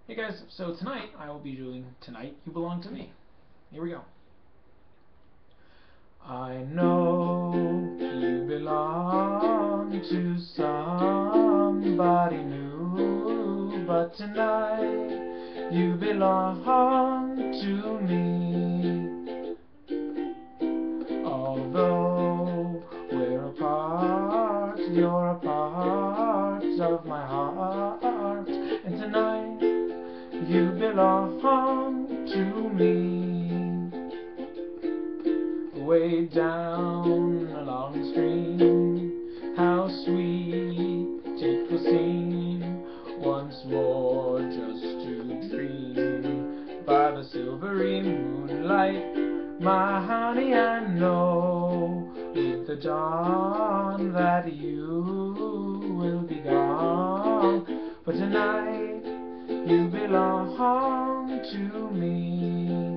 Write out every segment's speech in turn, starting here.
Hey guys, so tonight I will be doing Tonight You Belong to Me. Here we go. I know you belong to somebody new, but tonight you belong to me. Although we're apart, you're a part of my heart, and tonight you belong to me. Way down along the stream, how sweet it will seem once more just to dream by the silvery moonlight. My honey, I know with the dawn that you will be gone, but tonight you belong to me.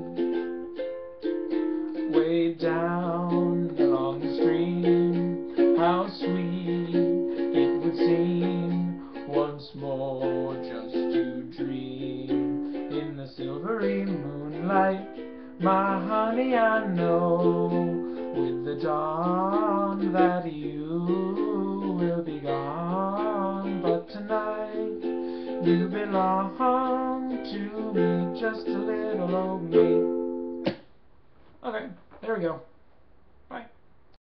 Way down along the stream, how sweet it would seem once more just to dream in the silvery moonlight. My honey, I know with the dawn that you will be gone, but tonight you belong to me, just a little old me. Okay, there we go.